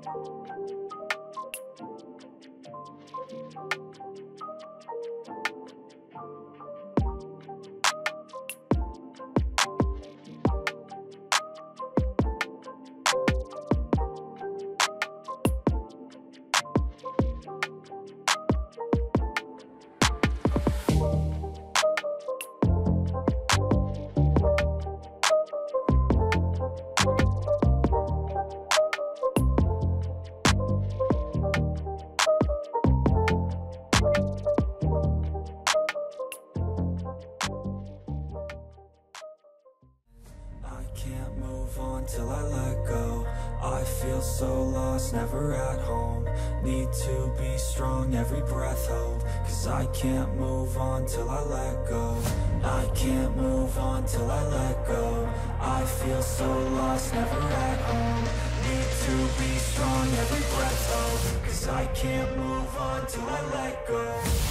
Till I let go, I feel so lost, never at home. Need to be strong, every breath hold. Cause I can't move on till I let go. I can't move on till I let go. I feel so lost, never at home. Need to be strong, every breath hold. Cause I can't move on till I let go.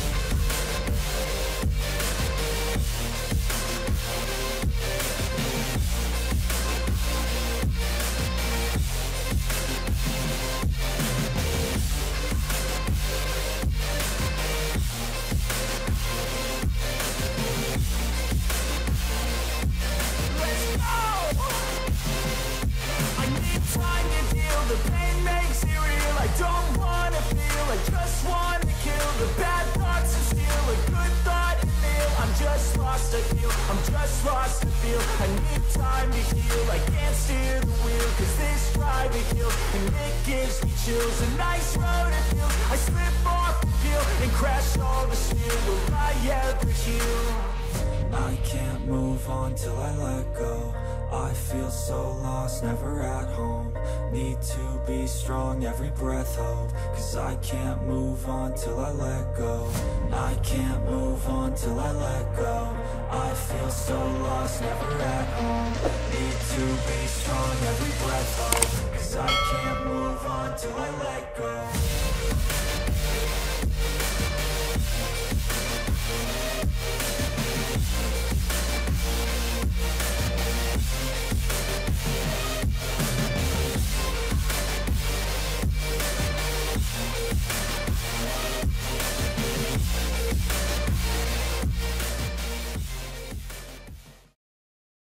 I'm just lost to feel. I need time to heal. I can't steer the wheel, cause this drive it kills, and it gives me chills. A nice road it feels. I slip off the peel and crash all the steel. Will I ever heal? I can't move on till I let go. I feel so lost, never at home. Need to be strong, every breath hold. Cause I can't move on till I let go. I can't move on till I let go. I feel so lost, never at home. Need to be strong, every breath hold.